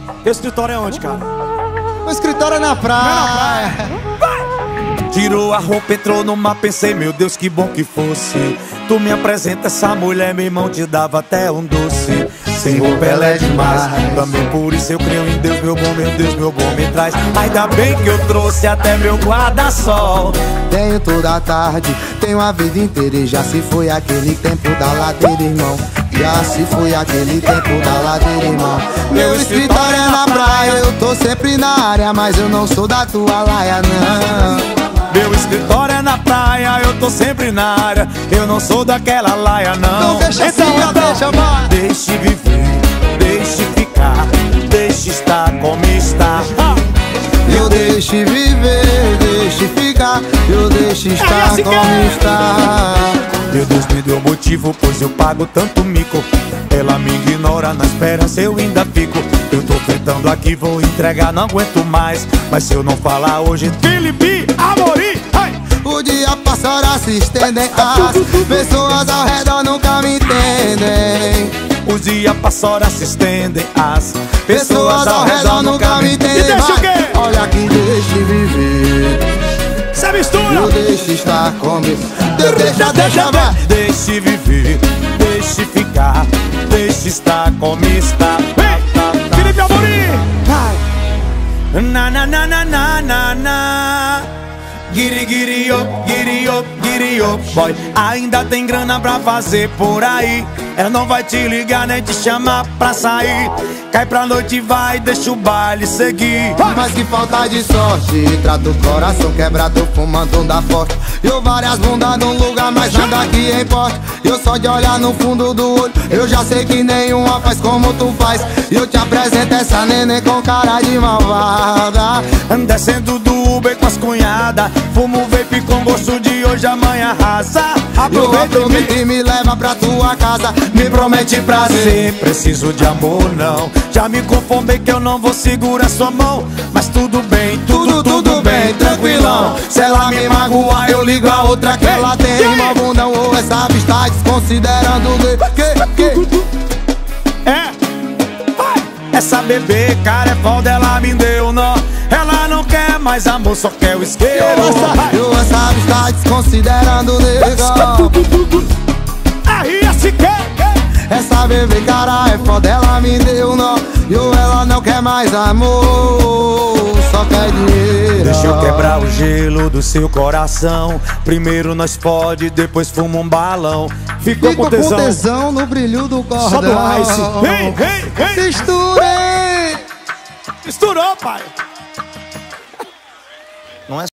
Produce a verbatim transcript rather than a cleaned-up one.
Teu escritório é onde, cara? O escritório é na praia. Tirou a roupa, entrou no mar, pensei, meu Deus, que bom que fosse. Tu me apresenta essa mulher, meu irmão, te dava até um doce. Sem roupa ela é demais, também por isso eu creio em Deus, meu bom, meu Deus, meu bom me traz. Ainda bem que eu trouxe até meu guarda-sol. Tenho toda a tarde, tenho a vida inteira e já se foi aquele tempo da ladeira, irmão. Já se foi aquele tempo da ladeira, irmão. Meu escritório é na praia, eu tô sempre na área, mas eu não sou da tua laia, não. Meu escritório é na praia, eu tô sempre na área, eu não sou daquela laia, não. Não deixa então, assim, então, deixa mais. Deixe viver, deixe ficar, deixe estar como está. Eu deixe viver, deixe ficar, eu deixe estar assim como é. está. Meu Deus me deu motivo, pois eu pago tanto mico. Ela me ignora, na esperança eu ainda fico. Eu tô tentando aqui, vou entregar, não aguento mais. Mas se eu não falar hoje, Felipe Amorim, ai! O dia passa, horas se estendem, as pessoas ao redor nunca me entendem. Os dias passam, horas se estendem, as Pessoas ao redor nunca me entendem. E deixa o quê? Olha aqui, deixe viver, Você mistura! eu deixe estar comigo. Deixa, deixa, vai. Deixe viver, deixe ficar, deixe estar como está. Vem! Felipe Amorim! Na na na na na na na. Giri giri up, giri up, giri up, boy. Ainda tem grana pra fazer por aí. Ela não vai te ligar nem te chamar pra sair. Cai pra noite e vai, deixa o baile seguir. Mas que falta de sorte, trata o coração quebrado, fumando da forte. Eu várias bundas num lugar, mas nada que importa. Eu só de olhar no fundo do olho, eu já sei que nenhuma faz como tu faz. E eu te apresento essa neném com cara de malvada. Descendo do Uber com as cunhadas, fumo vape com gosto de hoje, amanhã arrasa. Eu aproveito e me leva pra tua casa, Me promete prazer, preciso de amor não. Já me conformei que eu não vou segurar sua mão. Mas tudo bem, tudo, tudo, tudo bem, tranquilão. Se ela me magoar, eu ligo a outra que ela tem uma bunda ou essa vista desconsiderando o que, que, É! Essa bebê, cara, é foda, ela me deu nó. Ela não quer mais amor, só quer o isqueiro. eu essa vista desconsiderando o negão. R S K! Essa bebê, cara, é foda, ela me deu nó. E ela não quer mais amor, só quer dinheiro. Deixa eu quebrar o gelo do seu coração. Primeiro nós fode, depois fuma um balão. Ficou Fico com tesão. com tesão no brilho do cordão. Só do Ice. Vem, vem, vem! Misturei. Misturou, pai! Não é